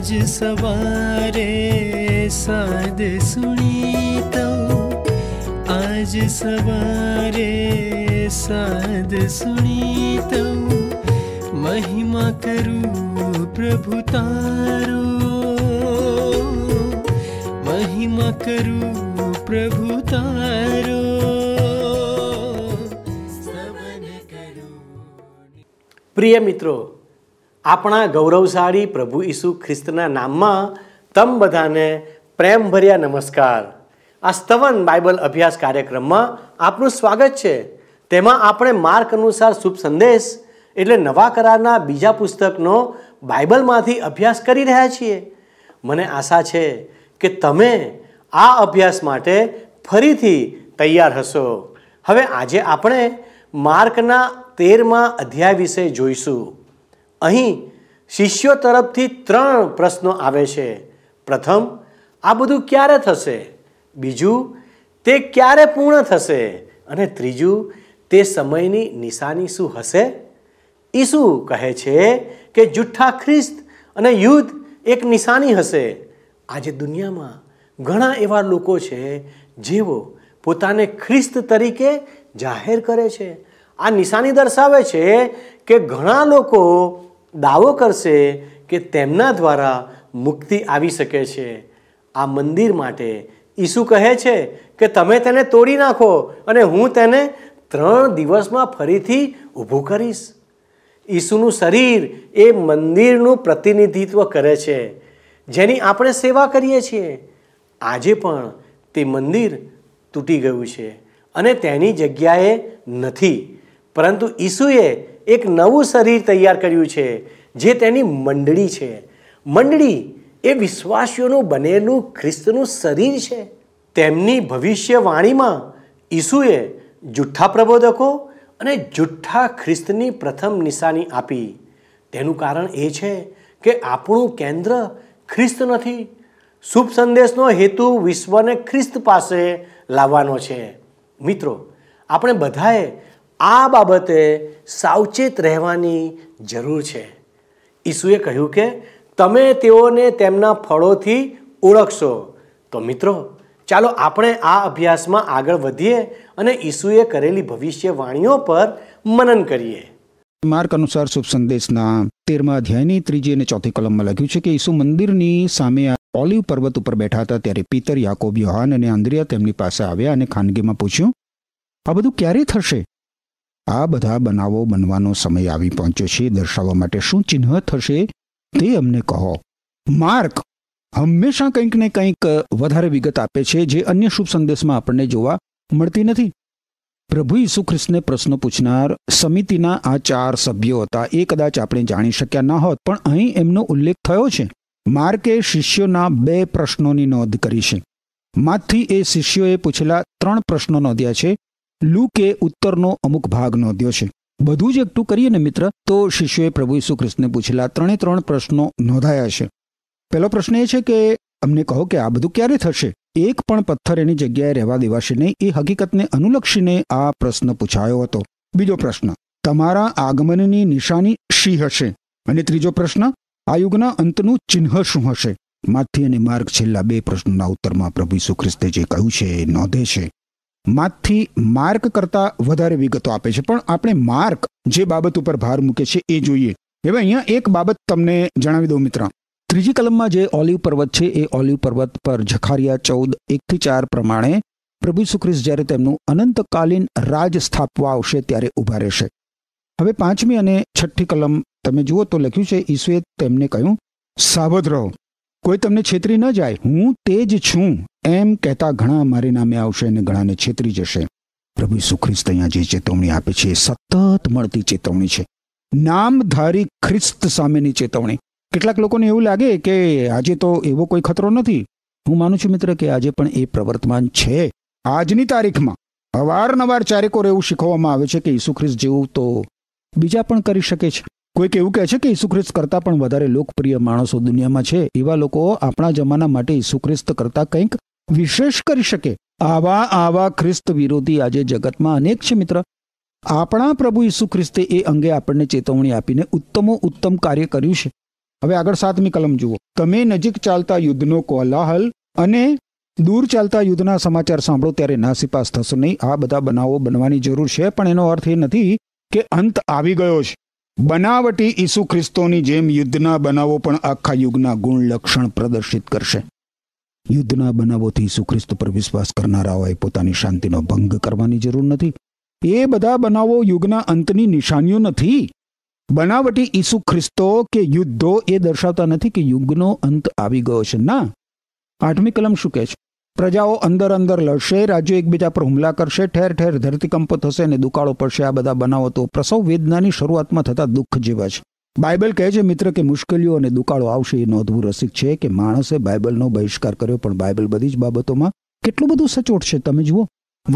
आज सवारे साद सुनी तो, आज सवारे साद सुनी तो, महिमा करूं प्रभु तारो, महिमा करूं प्रभु तारो, स्तवन करूं। प्रिय मित्रों, આપણા ગૌરવશાળી પ્રભુ ઈસુ ખ્રિસ્તના નામમાં તમ બધાને પ્રેમભર્યા નમસ્કાર. આ સ્તવન બાઇબલ અભ્યાસ કાર્યક્રમમાં આપનું સ્વાગત છે. તેમાં આપણે માર્ક અનુસાર શુભ સંદેશ એટલે નવા કરારના બીજા પુસ્તકનો બાઇબલમાંથી અભ્યાસ કરી રહ્યા છીએ. મને આશા છે કે તમે આ અભ્યાસ માટે ફરીથી તૈયાર હશો. હવે આજે આપણે માર્કના 13મા અધ્યાય વિશે જોઈશું. અહીં શિષ્યો તરફથી 3 પ્રશ્નો આવે છે. પ્રથમ, આ બધું ક્યારે થશે? બીજું, તે ક્યારે પૂર્ણ થશે? અને ત્રીજું, તે સમયની નિશાની શું હશે? ઈસુ કહે છે કે જુઠ્ઠા ખ્રિસ્ત અને યુદ્ધ એક નિશાની હશે. આજે દુનિયામાં ઘણા એવા લોકો છે જેઓ પોતાને ખ્રિસ્ત તરીકે જાહેર કરે છે. આ નિશાની દર્શાવે છે કે ઘણા લોકો દાવો કરશે કે તેમના દ્વારા મુક્તિ આવી શકે છે. આ મંદિર માટે ઈસુ કહે છે કે તમે તેને તોડી નાખો અને હું તેને 3 દિવસમાં ફરીથી ઊભું કરીશ. ઈસુનું શરીર એ મંદિરનું પ્રતિનિધિત્વ કરે છે જેની આપણે સેવા કરીએ છીએ. આજે પણ તે મંદિર તૂટી ગયું છે અને તેની જગ્યાએ નથી, પરંતુ ઈસુએ એક નવું શરીર તૈયાર કર્યું છે જે તેની મંડળી છે. મંડળી એ વિશ્વાસીઓનું બનેલું ખ્રિસ્તનું શરીર છે. તેમની ભવિષ્યવાણીમાં ઈસુએ જુઠ્ઠા પ્રબોધકો અને જુઠ્ઠા ખ્રિસ્તની પ્રથમ નિશાની આપી. તેનું કારણ એ છે કે આપણું કેન્દ્ર ખ્રિસ્ત નથી. શુભ સંદેશનો હેતુ વિશ્વને ખ્રિસ્ત પાસે લાવવાનો છે. મિત્રો, આપણે બધાએ આ બાબતે સાવચેત રહેવાની જરૂર છે. ઈસુએ કહ્યું કે તમે તેઓને તેમના ફળોથી ઓળખશો. તો મિત્રો, ચાલો આપણે આ અભ્યાસમાં આગળ વધીએ અને ઈસુએ કરેલી ભવિષ્યવાણીઓ પર મનન કરીએ. માર્ક અનુસાર શુભ સંદેશના 13મા અધ્યાયની 3જી અને 4થી કલમમાં લખ્યું છે કે ઈસુ મંદિરની સામે ઓલિવ પર્વત ઉપર બેઠા હતા. ત્યારે પીતર, યાકોબ, યોહાન અને આંદ્રિયા તેમની પાસે આવ્યા અને ખાનગીમાં પૂછ્યું, આ બધું ક્યારે થશે? આ બધા બનાવો બનવાનો સમય આવી પહોંચ્યો છે. દર્શાવવા માટે શું ચિહ્ન થશે તે અમને કહો. માર્ક હંમેશા કંઈક ને કંઈક વધારે વિગત આપે છે જે અન્ય શુભ સંદેશમાં આપણને જોવા મળતી નથી. પ્રભુ ઈસુ ખ્રિસ્તને પ્રશ્નો પૂછનાર સમિતિના આ 4 સભ્યો હતા. એ કદાચ આપણે જાણી શક્યા ન હોત, પણ અહીં એમનો ઉલ્લેખ થયો છે. માર્કે શિષ્યોના 2 પ્રશ્નોની નોંધ કરી છે. માથી એ શિષ્યોએ પૂછેલા 3 પ્રશ્નો નોંધ્યા છે. લૂકે ઉત્તરનો અમુક ભાગ નોંધ્યો છે. બધું જ એકઠું કરીએ ને મિત્ર, તો શિષ્યોએ પ્રભુ ઈસુ ખ્રિસ્તને પૂછેલા 3 પ્રશ્નો નોંધાયા છે. પહેલો પ્રશ્ન એ છે કે અમને કહો કે આ બધું ક્યારે થશે? એક પણ પથ્થર એની જગ્યાએ રહેવા દેવાશે નહીં. એ હકીકતને અનુલક્ષીને આ પ્રશ્ન પૂછાયો હતો. બીજો પ્રશ્ન, તમારા આગમનની નિશાની શી હશે? અને ત્રીજો પ્રશ્ન, આ યુગના અંતનું ચિહ્ન શું હશે? માથી અને માર્ક છેલ્લા 2 પ્રશ્નોના ઉત્તરમાં પ્રભુ ઈસુ ખ્રિસ્તે જે કહ્યું છે એ નોંધે છે. માથી માર્ક કરતા વધારે વિગતો આપે છે, પણ આપણે માર્ક જે બાબત ઉપર ભાર મૂકે છે એ જોઈએ. હવે અહીંયા એક બાબત તમને જણાવી દઉં મિત્ર. 3જી કલમમાં જે ઓલિવ પર્વત છે એ ઓલિવ પર્વત પર ઝખારિયા 14:1-4 પ્રમાણે પ્રભુ ઈસુ ખ્રિસ્ત જ્યારે તેમનું અનંતકાલીન રાજ સ્થાપવા આવશે ત્યારે ઊભા રહેશે. હવે 5મી અને 6ઠ્ઠી કલમ તમે જુઓ તો લખ્યું છે, ઈસુએ તેમને કહ્યું, સાવધ રહો, કોઈ તમને છેતરી ન જાય. હું તે જ છું એમ કહેતા ઘણા મારી નામે આવશે અને ઘણાને છેતરી જશે. પ્રભુ ઈસુ ખ્રિસ્ત અહીંયા જે ચેતવણી આપે છે એ સતત મળતી ચેતવણી છે. નામધારી ખ્રિસ્ત સામેની ચેતવણી. કેટલાક લોકોને એવું લાગે કે આજે તો એવો કોઈ ખતરો નથી. હું માનું છું મિત્ર કે આજે પણ એ પ્રવર્તમાન છે. આજની તારીખમાં અવારનવાર ચારેકોર એવું શીખવવામાં આવે છે કે ઈસુ ખ્રિસ્ત જેવું તો બીજા પણ કરી શકે છે. કોઈક એવું કહે છે કે ઈસુ ખ્રિસ્ત કરતાં પણ વધારે લોકપ્રિય માણસો દુનિયામાં છે. એવા લોકો આપણા જમાના માટે ઈસુ ખ્રિસ્ત કરતાં કંઈક વિશેષ કરી શકે. આવા ખ્રિસ્ત વિરોધી આજે જગતમાં અનેક છે મિત્ર. આપણા પ્રભુ ઈસુ ખ્રિસ્તે એ અંગે આપણને ચેતવણી આપીને ઉત્તમ કાર્ય કર્યું છે. હવે આગળ 7મી કલમ જુઓ. તમે નજીક ચાલતા યુદ્ધનો કોલાહલ અને દૂર ચાલતા યુદ્ધના સમાચાર સાંભળો ત્યારે નાસીપાસ થશો નહીં. આ બધા બનાવો બનવાની જરૂર છે, પણ એનો અર્થ એ નથી કે અંત આવી ગયો છે. બનાવટી ઈસુ ખ્રિસ્તોની જેમ યુદ્ધના બનાવો પણ આખા યુગના ગુણ લક્ષણ પ્રદર્શિત કરશે. યુદ્ધના બનાવોથી ઈસુ ખ્રિસ્ત પર વિશ્વાસ કરનારાઓએ પોતાની શાંતિનો ભંગ કરવાની જરૂર નથી. એ બધા બનાવો યુગના અંતની નિશાનીઓ નથી. બનાવટી ઈસુ ખ્રિસ્તો કે યુદ્ધો એ દર્શાવતા નથી કે યુગનો અંત આવી ગયો છે. ના, 8મી કલમ શું કહે છે? પ્રજાઓ અંદર અંદર લડશે, રાજ્યો એકબીજા પર હુમલા કરશે, ઠેર ઠેર ધરતીકંપો થશે અને દુકાળો પડશે. આ બધા બનાવો તો પ્રસવ વેદનાની શરૂઆતમાં થતા દુઃખ જેવા છે. બાઇબલ કહે છે મિત્ર કે મુશ્કેલીઓ અને દુકાળો આવશે. એ નોંધવું રસિક છે કે માણસે બાઇબલનો બહિષ્કાર કર્યો, પણ બાઇબલ બધી જ બાબતોમાં કેટલું બધું સચોટ છે. તમે જુઓ,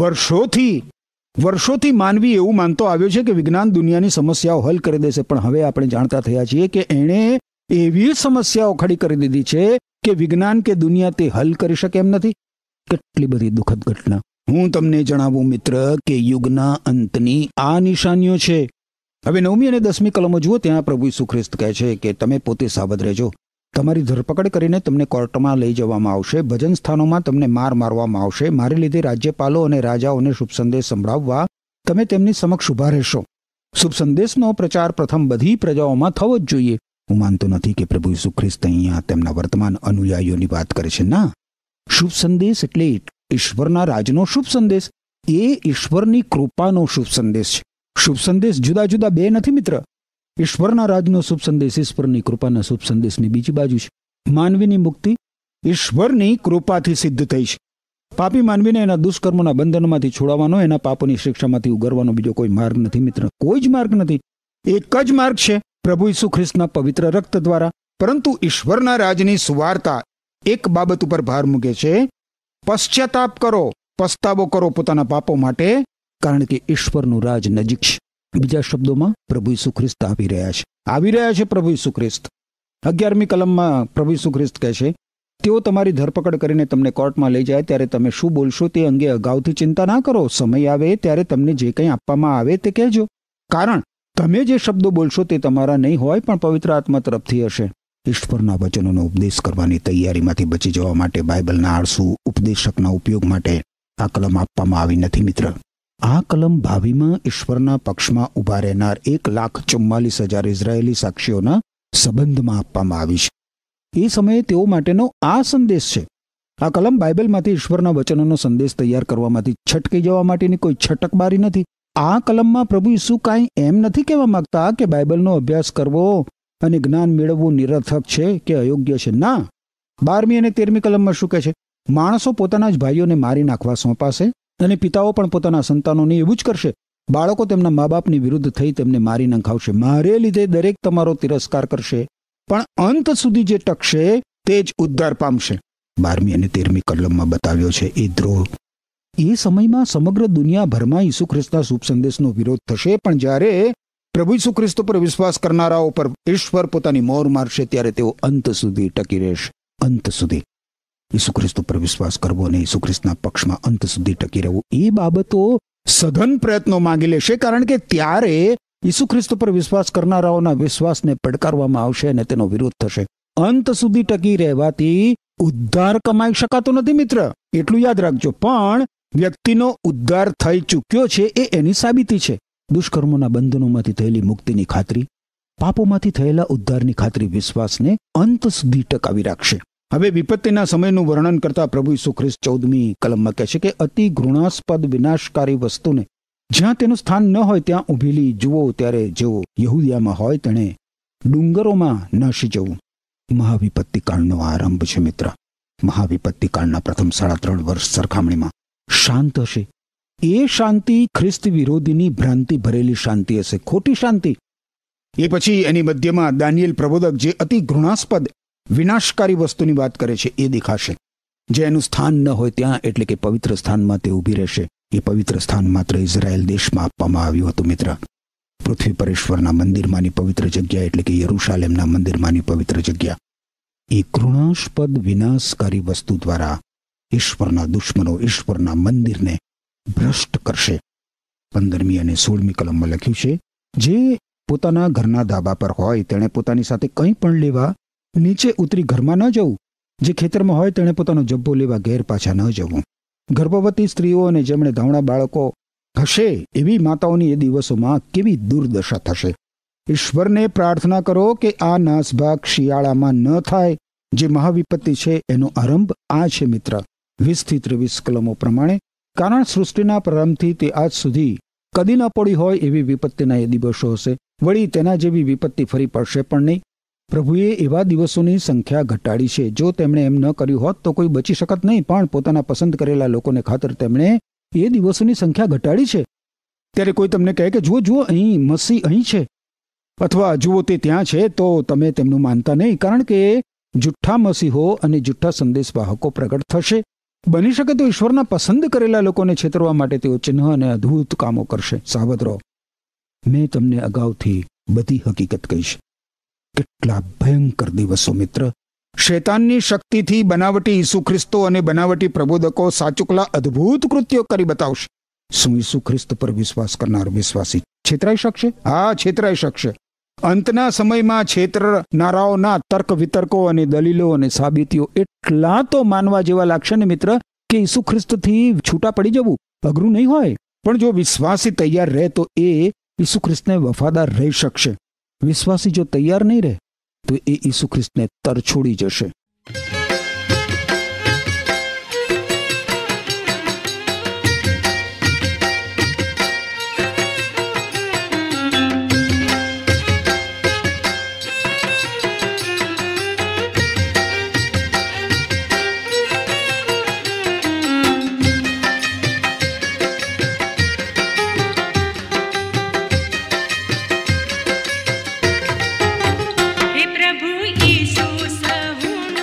વર્ષોથી માનવી એવું માનતો આવ્યો છે કે વિજ્ઞાન દુનિયાની સમસ્યાઓ હલ કરી દેશે, પણ હવે આપણે જાણતા થયા છીએ કે એણે એવી સમસ્યાઓ ખડી કરી દીધી છે કે વિજ્ઞાન કે દુનિયા તે હલ કરી શકે એમ નથી. કેટલી બધી દુઃખદ ઘટના. હું તમને જણાવું મિત્ર કે યુગના અંતની આ નિશાનીઓ છે. હવે 9મી અને 10મી કલમો જુઓ. ત્યાં પ્રભુ ઈસુ ખ્રિસ્ત કહે છે કે તમે પોતે સાવધ રહેજો. તમારી ધરપકડ કરીને તમને કોર્ટમાં લઈ જવામાં આવશે. ભજન સ્થાનોમાં તમને મારવામાં આવશે. મારી લીધે રાજ્યપાલો અને રાજાઓને શુભ સંદેશ સંભળાવવા તમે તેમની સમક્ષ ઉભા રહેશો. શુભ સંદેશનો પ્રચાર પ્રથમ બધી પ્રજાઓમાં થવો જ જોઈએ. હું માનતો નથી કે પ્રભુ ઈસુ ખ્રિસ્ત અહીંયા તેમના વર્તમાન અનુયાયીઓની વાત કરે છે. ના, શુભ સંદેશ એટલે ઈશ્વરના રાજનો શુભ સંદેશ. એ ઈશ્વરની કૃપાનો શુભ સંદેશ છે. શુભ સંદેશ જુદા જુદા બે નથી મિત્ર. ઈશ્વરના રાજનો શુભ સંદેશ ઈશ્વરની કૃપાના શુભ સંદેશની બીજી બાજુ છે. માનવીની મુક્તિ ઈશ્વરની કૃપાથી સિદ્ધ થઈ છે. પાપી માનવીને એના દુષ્કર્મોના બંધનમાંથી છોડાવવાનો, એના પાપોની શિક્ષામાંથી ઉગરવાનો બીજો કોઈ માર્ગ નથી મિત્ર. કોઈ જ માર્ગ નથી. એક જ માર્ગ છે, પ્રભુ ઈસુ ખ્રિસ્તના પવિત્ર રક્ત દ્વારા. પરંતુ ઈશ્વરના રાજની સુવાર્તા એક બાબત ઉપર ભાર મૂકે છે: પશ્ચાતાપ કરો, પસ્તાવો કરો પોતાના પાપો માટે, કારણ કે ઈશ્વરનું રાજ નજીક છે. બીજા શબ્દોમાં પ્રભુ ઈસુ ખ્રિસ્ત આવી રહ્યા છે પ્રભુ ઈસુ ખ્રિસ્ત. 11મી કલમમાં પ્રભુ ઈસુ ખ્રિસ્ત કહે છે, તેઓ તમારી ધરપકડ કરીને તમને કોર્ટમાં લઈ જાય ત્યારે તમે શું બોલશો તે અંગે અગાઉથી ચિંતા ના કરો. સમય આવે ત્યારે તમને જે કંઈ આપવામાં આવે તે કહેજો, કારણ તમે જે શબ્દો બોલશો તે તમારા નહીં હોય પણ પવિત્ર આત્મા તરફથી હશે. ઈશ્વરના વચનોનો ઉપદેશ કરવાની તૈયારીમાંથી બચી જવા માટે બાઇબલના આળસુ ઉપદેશકના ઉપયોગ માટે આ કલમ આપવામાં આવી નથી મિત્ર. આ કલમ ભાવિમાં ઈશ્વરના પક્ષમાં ઉભા રહેનાર 1,44,000 ઇઝરાયેલી સાક્ષીઓના સંબંધમાં આપવામાં આવી છે. એ સમયે તેઓ માટેનો આ સંદેશ છે. આ કલમ બાઇબલમાંથી ઈશ્વરના વચનોનો સંદેશ તૈયાર કરવામાંથી છટકી જવા માટેની કોઈ છટકબારી નથી. આ કલમમાં પ્રભુ ઈસુ કાંઈ એમ નથી કહેવા માંગતા કે બાઇબલનો અભ્યાસ કરવો અને જ્ઞાન મેળવવું નિરર્થક છે કે અયોગ્ય છે. ના, 12મી અને 13મી કલમમાં શું કહે છે? માણસો પોતાના જ ભાઈઓને મારી નાખવા સોંપાશે અને પિતાઓ પણ પોતાના સંતાનોને એવું જ કરશે. બાળકો તેમના મા બાપની વિરુદ્ધ થઈ તેમને મારી નંખાવશે. મારે લીધે દરેક તમારો તિરસ્કાર કરશે, પણ અંત સુધી જે ટકશે તે જ ઉદ્ધાર પામશે. 12મી અને 13મી કલમમાં બતાવ્યો છે એ દ્રોહ. એ સમયમાં સમગ્ર દુનિયાભરમાં ઈસુ ખ્રિસ્તના શુભ સંદેશનો વિરોધ થશે, પણ જ્યારે પ્રભુ ઈસુ ખ્રિસ્ત પર વિશ્વાસ કરનારાઓ પર ઈશ્વર પોતાની મોર મારશે ત્યારે તેઓ અંત સુધી ટકી રહેશે. અંત સુધી ઈસુ ખ્રિસ્ત પર વિશ્વાસ કરવો અને ઈસુ ખ્રિસ્તના પક્ષમાં અંત સુધી ટકી રહેવું એ બાબતો સઘન પ્રયત્નો માંગી લેશે, કારણ કે ત્યારે ઈસુ ખ્રિસ્ત પર વિશ્વાસ કરનારાઓના વિશ્વાસને પડકારવામાં આવશે અને તેનો વિરોધ થશે. અંત સુધી ટકી રહેવાથી ઉદ્ધાર કમાઈ શકાતો નથી મિત્ર, એટલું યાદ રાખજો. પણ વ્યક્તિનો ઉદ્ધાર થઈ ચૂક્યો છે એ એની સાબિતી છે. દુષ્કર્મોના બંધનોમાંથી થયેલી મુક્તિની ખાતરી, પાપોમાંથી થયેલા ઉદ્ધારની ખાતરી વિશ્વાસને અંત સુધી ટકાવી રાખશે. હવે વિપત્તિના સમયનું વર્ણન કરતા પ્રભુ ઈસુ ખ્રિસ્ત 14મી કલમમાં કહે છે કે અતિ ઘૃણાસ્પદ વિનાશકારી વસ્તુને જ્યાં તેનું સ્થાન ન હોય ત્યાં ઊભેલી જુઓ, ત્યારે જેઓ યહૂદિયામાં હોય તેણે ડુંગરોમાં નાશી જવું. મહાવિપત્તિ કાળનો આરંભ છે મિત્ર. મહાવિપત્તિ કાળના પ્રથમ 3.5 વર્ષ સરખામણીમાં શાંત હશે. એ શાંતિ ખ્રિસ્ત વિરોધીની ભ્રાંતિ ભરેલી શાંતિ હશે, ખોટી શાંતિ. એ પછી એની મધ્યમાં દાનિયેલ પ્રબોધક જે અતિ ઘૃણાસ્પદ વિનાશકારી વસ્તુની વાત કરે છે એ દેખાશે. જે એનું સ્થાન ન હોય ત્યાં, એટલે કે પવિત્ર સ્થાનમાં તે ઊભી રહેશે. એ પવિત્ર સ્થાન માત્ર ઇઝરાયેલ દેશમાં આપવામાં આવ્યું હતું મિત્ર. પૃથ્વી પર ઈશ્વરના મંદિરમાંની પવિત્ર જગ્યા, એટલે કે યરૂશાલેમના મંદિરમાંની પવિત્ર જગ્યા એ ઘૃણાસ્પદ વિનાશકારી વસ્તુ દ્વારા ઈશ્વરના દુશ્મનો ઈશ્વરના મંદિરને ભ્રષ્ટ કરશે. 15મી અને 16મી કલમમાં લખ્યું છે, જે પોતાના ઘરના ધાબા પર હોય તેણે પોતાની સાથે કંઈ પણ લેવા નીચે ઉતરી ઘરમાં ન જવું. જે ખેતરમાં હોય તેણે પોતાનો જબ્બો લેવા ઘેર પાછા ન જવું. ગર્ભવતી સ્ત્રીઓ અને જેમણે ધાવણા બાળકો હશે એવી માતાઓની એ દિવસોમાં કેવી દુર્દશા થશે. ઈશ્વરને પ્રાર્થના કરો કે આ નાસભાગ શિયાળામાં ન થાય. જે મહાવિપત્તિ છે એનો આરંભ આ છે મિત્ર. 20-23 કલમો પ્રમાણે કારણ સૃષ્ટિના પ્રારંભથી તે આજ સુધી કદી ન પડી હોય એવી વિપત્તિના એ દિવસો હશે. વળી તેના જેવી વિપત્તિ ફરી પડશે પણ નહીં. પ્રભુએ એવા દિવસોની સંખ્યા ઘટાડી છે. જો તેમણે એમ ન કર્યું હોત તો કોઈ બચી શકત નહીં, પણ પોતાના પસંદ કરેલા લોકોને ખાતર તેમણે એ દિવસોની સંખ્યા ઘટાડી છે. ત્યારે કોઈ તમને કહે કે જુઓ અહીં મસીહ અહીં છે, અથવા જુઓ તે ત્યાં છે, તો તમે તેમનું માનતા નહીં, કારણ કે જુઠ્ઠા મસીહો અને જુઠ્ઠા સંદેશવાહકો પ્રગટ થશે. બની શકે તો ઈશ્વરના પસંદ કરેલા લોકોને છેતરવા માટે તેઓ ચિહ્ન અને અદ્ભુત કામો કરશે. સાવધ રહો. મેં તમને અગાઉથી બધી હકીકત કહીશ. કેટલા ભયંકર દિવસો મિત્ર. શૈતાનની શક્તિથી બનાવટી ઈસુ ખ્રિસ્તો અને બનાવટી પ્રબોધકો સાચુકલા અદ્ભુત કૃત્યો કરી બતાવશે. શું ઈસુ ખ્રિસ્ત પર વિશ્વાસ કરનાર વિશ્વાસી છેતરાઈ શકશે? હા, છેતરાઈ શકશે. અંતના સમયમાં છેતરનારાઓના તર્ક વિતર્કો અને દલીલો અને સાબિતીઓ એટલા તો માનવા જેવા લાગશે ને મિત્ર કે ઈસુ ખ્રિસ્તથી છૂટા પડી જવું અઘરું નહીં હોય. પણ જો વિશ્વાસી તૈયાર રહે તો એ ઈસુ ખ્રિસ્તને વફાદાર રહી શકશે. વિશ્વાસી જો તૈયાર નહીં રહે તો એ ઈસુ ખ્રિસ્તને તરછોડી જશે. हे प्रभु यीशु सहु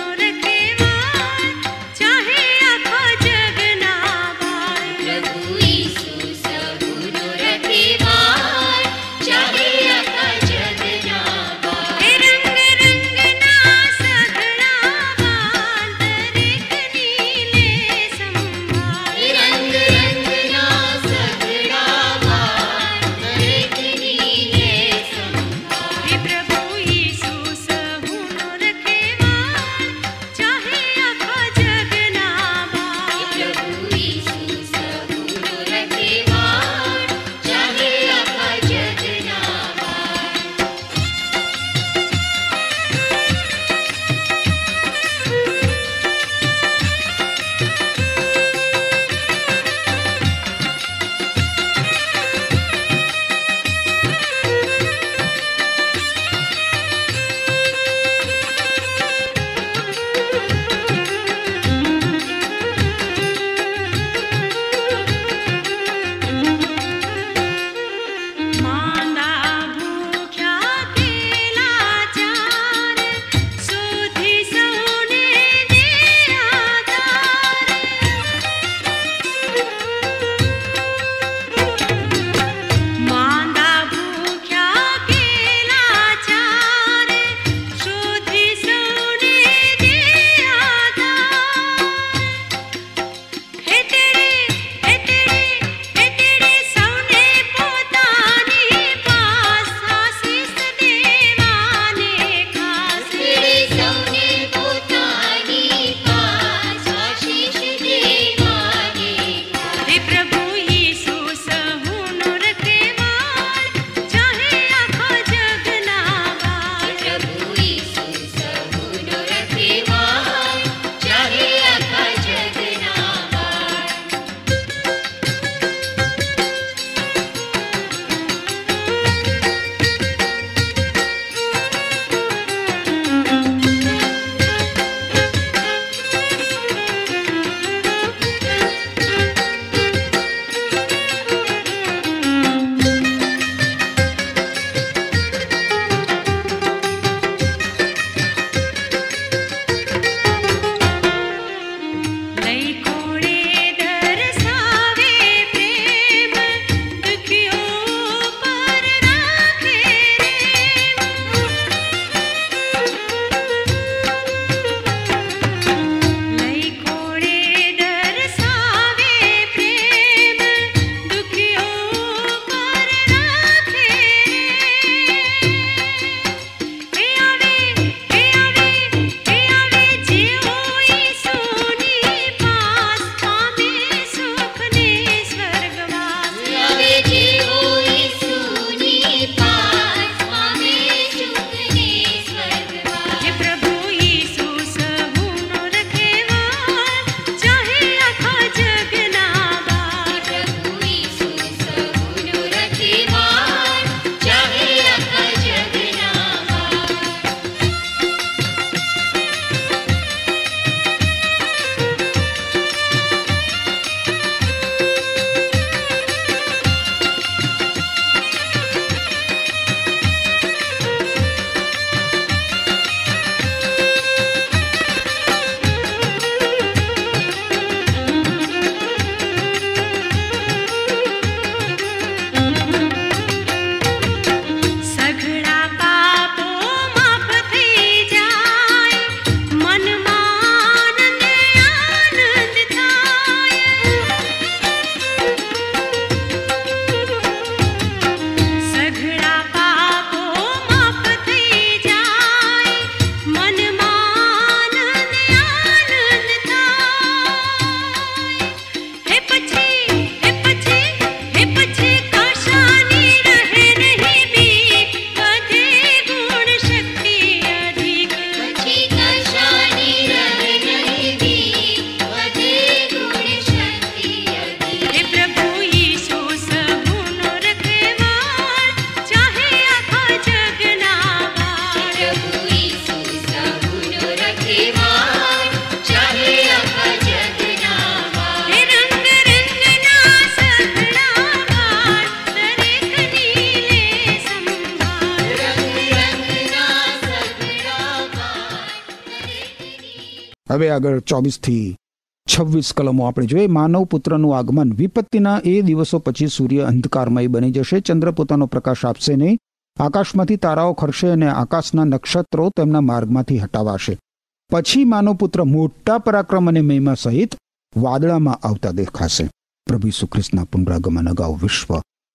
હવે આગળ 24 થી 26 કલમો આપણે જોઈએ. માનવ પુત્રનું આગમન. વિપત્તિના એ દિવસો પછી સૂર્ય અંધકારમય બની જશે, ચંદ્ર પોતાનો પ્રકાશ આપશે નહીં, આકાશમાંથી તારાઓ ખરશે અને આકાશના નક્ષત્રો તેમના માર્ગમાંથી હટાવાશે. પછી માનવ પુત્ર મોટા પરાક્રમ અને મહિમા સહિત વાદળામાં આવતા દેખાશે. પ્રભુ ઈસુ ખ્રિસ્તના પુનરાગમન અગાઉ વિશ્વ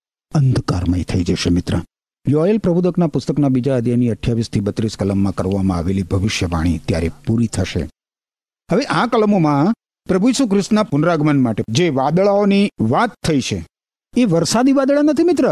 અંધકારમય થઈ જશે. મિત્ર, યોએલ પ્રબોધકના પુસ્તકના 2 અધ્યાયની 28 થી 32 કલમમાં કરવામાં આવેલી ભવિષ્યવાણી ત્યારે પૂરી થશે. હવે આ કલમોમાં પ્રભુ ઈસુ ખ્રિસ્તના પુનરાગમન માટે જે વાદળાઓની વાત થઈ છે એ વરસાદી વાદળા નથી. મિત્ર,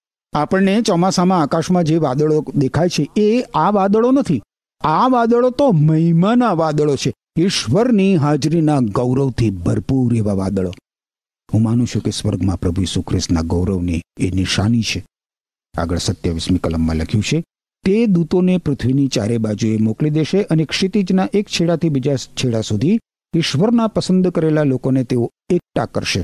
આપણને ચોમાસામાં આકાશમાં જે વાદળો દેખાય છે એ આ વાદળો નથી. આ વાદળો તો મહિમાના વાદળો છે, ઈશ્વરની હાજરીના ગૌરવથી ભરપૂર એવા વાદળો. હું માનું છું કે સ્વર્ગમાં પ્રભુ ઈસુ ખ્રિસ્તના ગૌરવની એ નિશાની છે. આગળ 27મી કલમમાં લખ્યું છે, તે દૂતોને પૃથ્વીની ચારે બાજુએ મોકલી દેશે અને ક્ષિતિજના એક છેડાથી બીજા છેડા સુધી ઈશ્વરના પસંદ કરેલા લોકોને તેઓ એકઠા કરશે.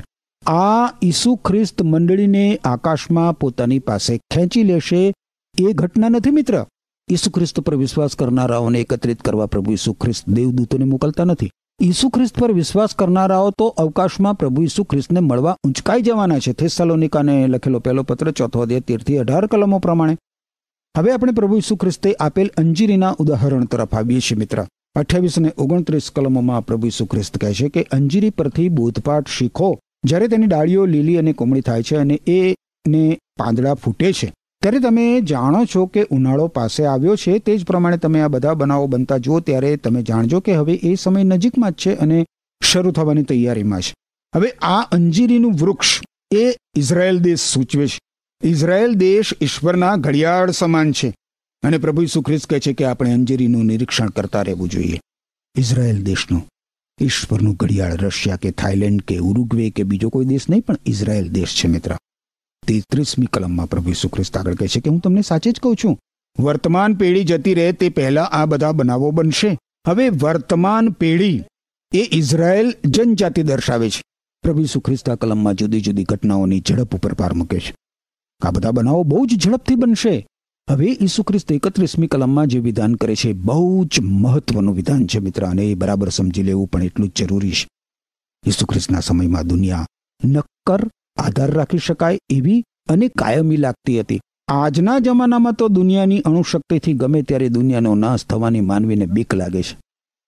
આ ઈસુ ખ્રિસ્ત મંડળીને આકાશમાં પોતાની પાસે ખેંચી લેશે એ ઘટના નથી. મિત્ર, ઈસુ ખ્રિસ્ત પર વિશ્વાસ કરનારાઓને એકત્રિત કરવા પ્રભુ ઈસુ ખ્રિસ્ત દેવદૂતોને મોકલતા નથી. ઈસુ ખ્રિસ્ત પર વિશ્વાસ કરનારાઓ તો અવકાશમાં પ્રભુ ઈસુ ખ્રિસ્તને મળવા ઊંચકાઈ જવાના છે. થેસ્સલોનિકાને લખેલો પહેલો પત્ર 4 અધ્યાય 13 થી 18 કલમો પ્રમાણે. હવે આપણે પ્રભુ ઈસુ ખ્રિસ્તે આપેલ અંજીરીના ઉદાહરણ તરફ આવીએ છીએ. મિત્ર, 28 અને 29 કલમોમાં પ્રભુ ઈસુ ખ્રિસ્ત કહે છે કે અંજીરી પરથી બોધપાઠ શીખો. જ્યારે તેની ડાળીઓ લીલી અને કોમળી થાય છે અને એને પાંદડા ફૂટે છે, ત્યારે તમે જાણો છો કે ઉનાળો પાસે આવ્યો છે. તે જ પ્રમાણે તમે આ બધા બનાવો બનતા જુઓ ત્યારે તમે જાણજો કે હવે એ સમય નજીકમાં જ છે અને શરૂ થવાની તૈયારીમાં છે. હવે આ અંજીરીનું વૃક્ષ એ ઇઝરાયલ દેશ સૂચવે છે. ઇઝરાયલ દેશ ઈશ્વરના ઘડિયાળ સમાન છે અને પ્રભુ ઈસુ ખ્રિસ્ત કહે છે કે આપણે અંજીરીનું નિરીક્ષણ કરતા રહેવું જોઈએ. ઇઝરાયલ દેશનું ઈશ્વરનું ઘડિયાળ રશિયા કે થાઇલેન્ડ કે ઉરુગ્વે કે બીજો કોઈ દેશ નહીં, પણ ઇઝરાયલ દેશ છે. મિત્ર, 33મી કલમમાં પ્રભુ ઈસુ ખ્રિસ્ત આગળ કહે છે કે હું તમને સાચે જ કહું છું, વર્તમાન પેઢી જતી રહે તે પહેલા આ બધા બનાવો બનશે. હવે વર્તમાન પેઢી એ ઇઝરાયલ જનજાતિ દર્શાવે છે. પ્રભુ ઈસુ ખ્રિસ્ત આ કલમમાં જુદી જુદી ઘટનાઓની ઝડપ ઉપર ભાર મૂકે છે. આ બધા બનાવો બહુ જ ઝડપથી બનશે. હવે ઈસુ ખ્રિસ્ત 31મી કલમમાં જે વિધાન કરે છે બહુ જ મહત્વનું વિધાન છે. મિત્ર, અને એ બરાબર સમજી લેવું પણ એટલું જ જરૂરી છે. ઈસુ ખ્રિસ્તના સમયમાં દુનિયા નક્કર, આધાર રાખી શકાય એવી અને કાયમી લાગતી હતી. આજના જમાનામાં તો દુનિયાની અણુશક્તિથી ગમે ત્યારે દુનિયાનો નાશ થવાની માનવીને બીક લાગે છે.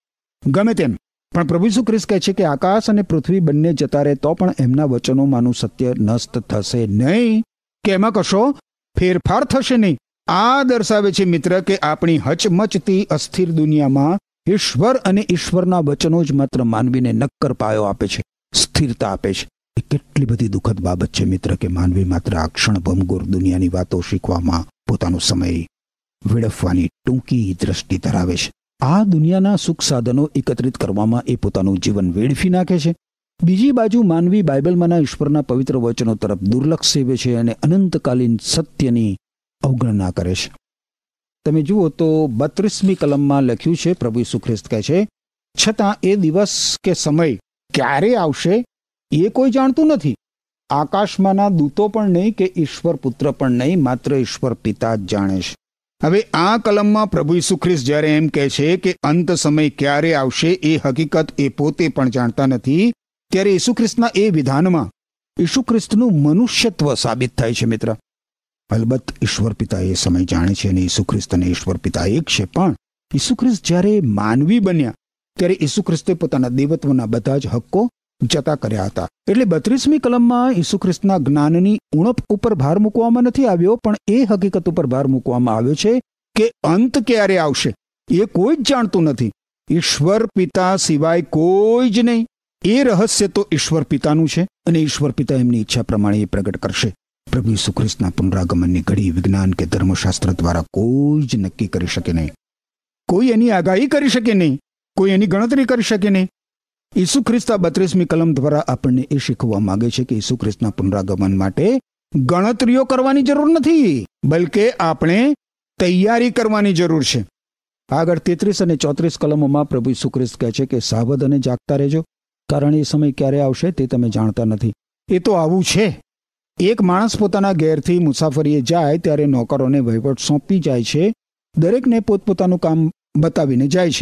ગમે તેમ, પણ પ્રભુ ઈસુ ખ્રિસ્ત કહે છે કે આકાશ અને પૃથ્વી બંને જતા રહે તો પણ એમના વચનોમાંનું સત્ય નષ્ટ થશે નહીં, કે એમાં કશો ફેરફાર થશે નહીં. આ દર્શાવે છે મિત્ર કે આપણી હચમચતી અસ્થિર દુનિયામાં ઈશ્વર અને ઈશ્વરના વચનો જ માત્ર માનવીને નક્કર પાયો આપે છે, સ્થિરતા આપે છે. એ કેટલી બધી દુઃખદ બાબત છે મિત્ર કે માનવી માત્ર આ ક્ષણભંગુર દુનિયાની વાતો શીખવામાં પોતાનો સમય વેડફવાની ટૂંકી દ્રષ્ટિ ધરાવે છે. આ દુનિયાના સુખ સાધનો એકત્રિત કરવામાં એ પોતાનું જીવન વેડફી નાખે છે. બીજી બાજુ માનવી બાઇબલમાંના ઈશ્વરના પવિત્ર વચનો તરફ દુર્લક્ષ સેવે છે અને અનંતકાલીન સત્યની અવગણના કરે છે. તમે જુઓ તો 32મી કલમમાં લખ્યું છે, પ્રભુ ઈસુ ખ્રિસ્ત કહે છે, છતાં એ દિવસ કે સમય ક્યારે આવશે એ કોઈ જાણતું નથી. આકાશમાંના દૂતો પણ નહીં કે ઈશ્વર પુત્ર પણ નહીં, માત્ર ઈશ્વર પિતા જ જાણે છે. હવે આ કલમમાં પ્રભુ ઈસુ ખ્રિસ્ત જ્યારે એમ કહે છે કે અંત સમય ક્યારે આવશે એ હકીકત એ પોતે પણ જાણતા નથી, ત્યારે ઈસુ ખ્રિસ્તના એ વિધાનમાં ઈસુ ખ્રિસ્તનું મનુષ્યત્વ સાબિત થાય છે. મિત્ર, અલબત્ત ઈશ્વર પિતા એ સમય જાણે છે અને ઈસુ ખ્રિસ્ત અને ઈશ્વર પિતા એક છે. પણ ઈસુ ખ્રિસ્ત જ્યારે માનવી બન્યા ત્યારે ઈસુ ખ્રિસ્તે પોતાના દેવત્વના બધા જ હક્કો જતા કર્યા હતા. એટલે 32મી કલમમાં ઈસુ ખ્રિસ્તના જ્ઞાનની ઉણપ ઉપર ભાર મૂકવામાં નથી આવ્યો, પણ એ હકીકત ઉપર ભાર મૂકવામાં આવ્યો છે કે અંત ક્યારે આવશે એ કોઈ જ જાણતું નથી. ઈશ્વર પિતા સિવાય કોઈ જ નહીં. એ રહસ્ય તો ઈશ્વર પિતાનું છે અને ઈશ્વર પિતા એમની ઈચ્છા પ્રમાણે એ પ્રગટ કરશે. પ્રભુ ઈસુ ખ્રિસ્તના પુનરાગમનની ઘડી વિજ્ઞાન કે ધર્મશાસ્ત્ર દ્વારા કોઈ જ નક્કી કરી શકે નહીં. કોઈ એની આગાહી કરી શકે નહીં, કોઈ એની ગણતરી કરી શકે નહીં. ઈસુ ખ્રિસ્ત 32મી કલમ દ્વારા આપણને એ શીખવવા માંગે છે કે ઈસુ ખ્રિસ્તના પુનરાગમન માટે ગણતરીઓ કરવાની જરૂર નથી, બલકે આપણે તૈયારી કરવાની જરૂર છે. આગળ 33 અને 34 કલમોમાં પ્રભુ ઈસુ ખ્રિસ્ત કહે છે કે સાવધ અને જાગતા રહેજો, કારણ એ સમય ક્યારે આવશે તે તમે જાણતા નથી. એ તો આવું છે, એક માણસ પોતાના ઘેરથી મુસાફરીએ જાય ત્યારે નોકરોને વહીવટ સોંપી જાય છે. દરેકને પોતપોતાનું કામ બતાવીને જાય છે.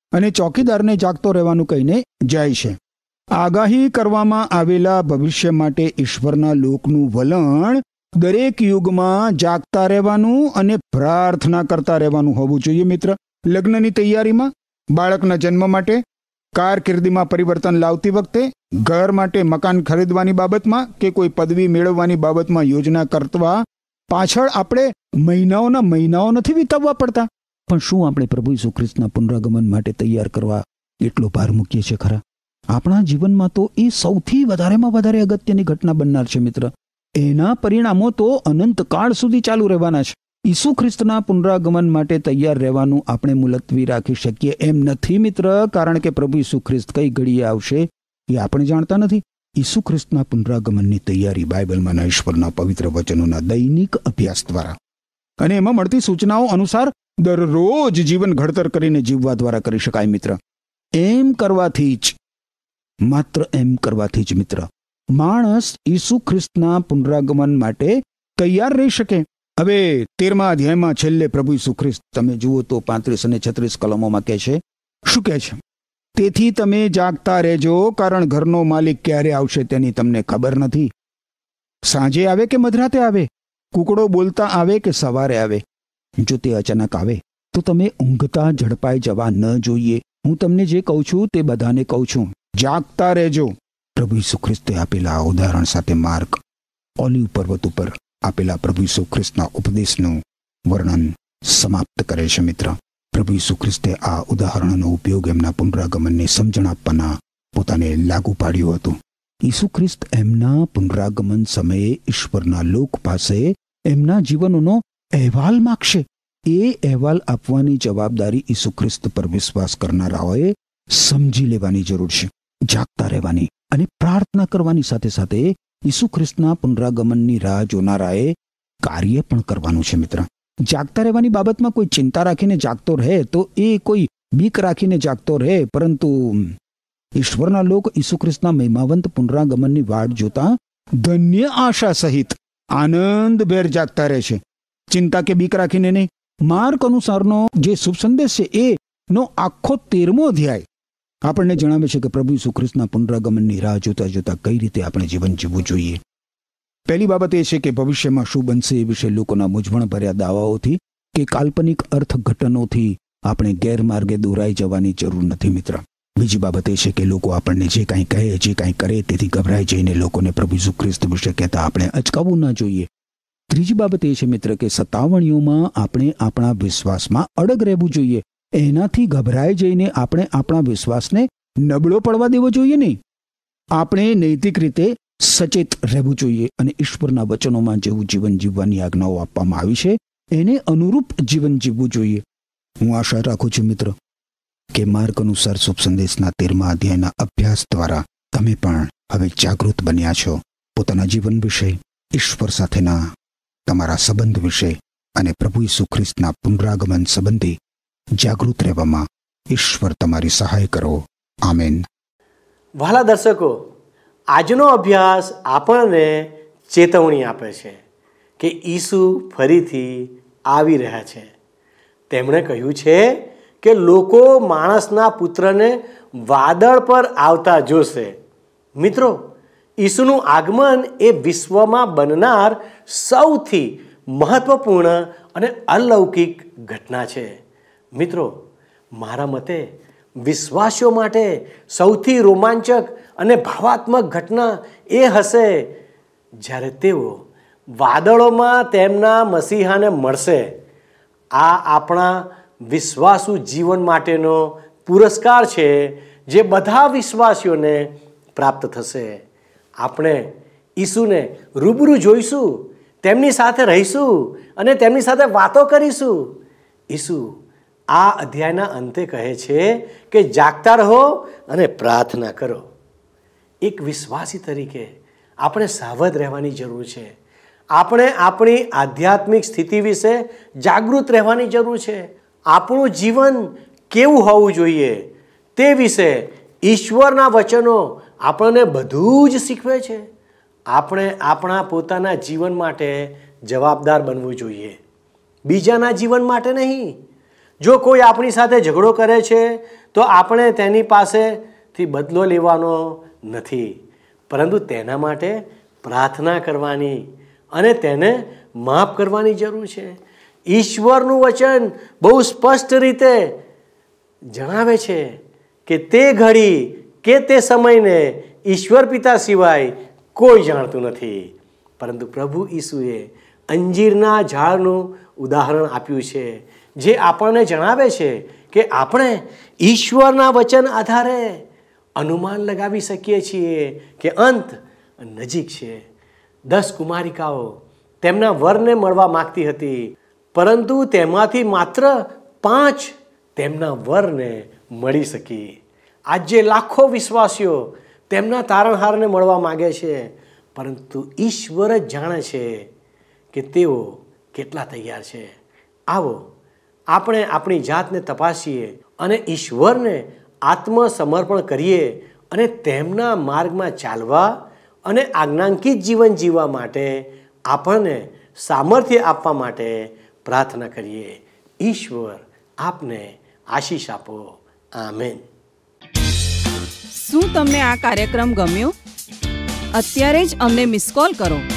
અને ચોકીદારને જાગતો રહેવાનું કહીને જાય છે. આગાહી કરવામાં આવેલા ભવિષ્ય માટે ઈશ્વરના લોકનું વલણ દરેક યુગમાં જાગતા રહેવાનું અને પ્રાર્થના કરતા રહેવાનું હોવું જોઈએ. મિત્ર, લગ્નની તૈયારીમાં, બાળકના જન્મ માટે, કારકિર્દીમાં પરિવર્તન લાવતી વખતે, ઘર માટે મકાન ખરીદવાની બાબતમાં કે કોઈ પદવી મેળવવાની બાબતમાં યોજના કરવા પાછળ આપણે મહિનાઓ નથી વિતાવવા પડતા. પણ શું આપણે પ્રભુ ઈસુ ખ્રિસ્તના પુનરાગમન માટે તૈયાર કરવા એટલો ભાર મૂકીએ છીએ ખરા? આપણા જીવનમાં તો એ સૌથી વધારેમાં વધારે અગત્યની ઘટના બનનાર છે. મિત્ર, એના પરિણામો તો અનંતકાળ સુધી ચાલુ રહેવાના છે. ઈસુ ખ્રિસ્તના પુનરાગમન માટે તૈયાર રહેવાનું આપણે મુલતવી રાખી શકીએ એમ નથી મિત્ર, કારણ કે પ્રભુ ઈસુ ખ્રિસ્ત કઈ ઘડીએ આવશે એ આપણે જાણતા નથી. ઈસુ ખ્રિસ્તના પુનરાગમનની તૈયારી બાઇબલમાં ઈશ્વરના પવિત્ર વચનોના દૈનિક અભ્યાસ દ્વારા અને એમાં મળતી સૂચનાઓ અનુસાર દરરોજ જીવન ઘડતર કરીને જીવવા દ્વારા કરી શકાય. મિત્ર, એમ કરવાથી જ, માત્ર એમ કરવાથી જ મિત્ર, માણસ ઈસુ ખ્રિસ્તના પુનરાગમન માટે તૈયાર રહી શકે. હવે 13મા અધ્યાયમાં છેલ્લે પ્રભુ ઈસુ ખ્રિસ્ત, તમે જુઓ તો 35 અને 36 કલમોમાં કહે છે, શું કહે છે? તેથી તમે જાગતા રહેજો, કારણ ઘરનો માલિક ક્યારે આવશે તેની તમને ખબર નથી. સાંજે આવે કે મધરાતે આવે, કુકડો બોલતા આવે કે સવારે આવે. જો તે અચાનક આવે તો તમે ઊંઘતા ઝડપાઈ જવા ન જોઈએ. હું તમને જે કહું છું તે બધાને કહું છું, જાગતા રહેજો. પ્રભુ ઈસુ ખ્રિસ્તે આપેલા આ ઉદાહરણ સાથે માર્ક ઓલિવ પર્વત ઉપર આપેલા પ્રભુ ઈસુ ખ્રિસ્તના ઉપદેશનું વર્ણન સમાપ્ત કરે છે. મિત્ર, પ્રભુ ઈસુ ખ્રિસ્તે આ ઉદાહરણનો ઉપયોગ એમના પુનરાગમનની સમજણ આપવાના પોતાને લાગુ પાડ્યું હતું. ઈસુ ખ્રિસ્ત એમના પુનરાગમન સમયે ઈશ્વરના લોક પાસે એમના જીવનનો અહેવાલ માગશે. એ અહેવાલ આપવાની જવાબદારી ઈસુ ખ્રિસ્ત પર વિશ્વાસ કરનારાઓએ સમજી લેવાની જરૂર છે. જાગતા રહેવાની અને પ્રાર્થના કરવાની સાથે સાથે ઈસુ ખ્રિસ્તના પુનરાગમનની રાહ જોનારાએ કાર્ય પણ કરવાનું છે. મિત્ર, જાગતા રહેવાની બાબતમાં કોઈ ચિંતા રાખીને જાગતો રહે તો એ કોઈ બીક રાખીને જાગતો રહે, પરંતુ ઈશ્વરના લોક ઈસુ ખ્રિસ્તના મહિમાવંત પુનરાગમનની વાટ જોતા ધન્ય આશા સહિત આનંદભેર જાગતા રહે છે. ચિંતા કે બીક રાખીને નહીં. માર્ક અનુસારનો જે શુભ સંદેશ છે એનો આખો 13મો અધ્યાય આપણને જણાવે છે કે પ્રભુ ઈસુ ખ્રિસ્તના પુનરાગમનની રાહ જોતા જોતા કઈ રીતે આપણે જીવન જીવવું જોઈએ. પહેલી બાબત એ છે કે ભવિષ્યમાં શું બનશે એ વિશે લોકોના મૂંઝવણ ભર્યા દાવાઓથી કે કાલ્પનિક અર્થઘટનોથી આપણે ગેરમાર્ગે દોરાઈ જવાની જરૂર નથી. મિત્ર, બીજી બાબત એ છે કે લોકો આપણને જે કાંઈ કહે, જે કાંઈ કરે તેથી ગભરાઈ જઈને લોકોને પ્રભુ ઈસુ ખ્રિસ્ત વિશે કહેતા આપણે અચકાવવું ના જોઈએ. ત્રીજી બાબત એ છે મિત્ર કે સતાવણીઓમાં આપણે આપણા વિશ્વાસમાં અડગ રહેવું જોઈએ. એનાથી ગભરાઈ જઈને આપણે આપણા વિશ્વાસને નબળો પડવા દેવો જોઈએ નહીં. આપણે નૈતિક રીતે સચેત રહેવું જોઈએ અને ઈશ્વરના વચનોમાં જેવું જીવન જીવવાની આજ્ઞાઓ આપવામાં આવી છે એને અનુરૂપ જીવન જીવવું જોઈએ. હું આશા રાખું છું મિત્ર કે માર્ક અનુસાર શુભ સંદેશના 13મા અધ્યાયના અભ્યાસ દ્વારા તમે પણ હવે જાગૃત બન્યા છો. પોતાના જીવન વિશે, ઈશ્વર સાથેના તમારા સંબંધ વિશે અને પ્રભુ ઈસુ ખ્રિસ્તના પુનરાગમન સંબંધી જાગૃત રહેવામાં ઈશ્વર તમારી સહાય કરો. આમેન. વહાલા દર્શકો, આજનો અભ્યાસ આપણને ચેતવણી આપે છે કે ઈસુ ફરીથી આવી રહ્યા છે. તેમણે કહ્યું છે કે લોકો માણસના પુત્રને વાદળ પર આવતા જોશે. મિત્રો, ઈસુનું આગમન એ વિશ્વમાં બનનાર સૌથી મહત્વપૂર્ણ અને અલૌકિક ઘટના છે. મિત્રો, મારા મતે વિશ્વાસીઓ માટે સૌથી રોમાંચક અને ભાવાત્મક ઘટના એ હશે જ્યારે તેઓ વાદળોમાં તેમના મસીહાને મળશે. આ આપણા વિશ્વાસુ જીવન માટેનો પુરસ્કાર છે જે બધા વિશ્વાસીઓને પ્રાપ્ત થશે. આપણે ઈસુને રૂબરૂ જોઈશું, તેમની સાથે રહીશું અને તેમની સાથે વાતો કરીશું. ઈસુ આ અધ્યાયના અંતે કહે છે કે જાગતા રહો અને પ્રાર્થના કરો. એક વિશ્વાસી તરીકે આપણે સાવધ રહેવાની જરૂર છે. આપણે આપણી આધ્યાત્મિક સ્થિતિ વિશે જાગૃત રહેવાની જરૂર છે. આપણું જીવન કેવું હોવું જોઈએ તે વિશે ઈશ્વરના વચનો આપણને બધું જ શીખવે છે. આપણે આપણા પોતાના જીવન માટે જવાબદાર બનવું જોઈએ, બીજાના જીવન માટે નહીં. જો કોઈ આપણી સાથે ઝઘડો કરે છે તો આપણે તેની પાસેથી બદલો લેવાનો નથી, પરંતુ તેના માટે પ્રાર્થના કરવાની અને તેને માફ કરવાની જરૂર છે. ઈશ્વરનું વચન બહુ સ્પષ્ટ રીતે જણાવે છે કે તે ઘડી કે તે સમયને ઈશ્વર પિતા સિવાય કોઈ જાણતું નથી. પરંતુ પ્રભુ ઈસુએ અંજીરના ઝાડનું ઉદાહરણ આપ્યું છે, જે આપણને જણાવે છે કે આપણે ઈશ્વરના વચન આધારે અનુમાન લગાવી શકીએ છીએ કે અંત નજીક છે. 10 કુમારિકાઓ તેમના વરને મળવા માગતી હતી, પરંતુ તેમાંથી માત્ર 5 તેમના વરને મળી શકી. આજે લાખો વિશ્વાસીઓ તેમના તારણહારને મળવા માગે છે, પરંતુ ઈશ્વર જ જાણે છે કે તેઓ કેટલા તૈયાર છે. આવો આપણે આપણી જાતને તપાસીએ અને ઈશ્વરને આત્મસમર્પણ કરીએ અને તેમના માર્ગમાં ચાલવા અને આજ્ઞાંકિત જીવન જીવવા માટે આપણને સામર્થ્ય આપવા માટે પ્રાર્થના કરીએ. ઈશ્વર આપને આશીષ આપો. આમેન. શું તમને આ કાર્યક્રમ ગમ્યો? અત્યારે જ અમને મિસ કોલ કરો.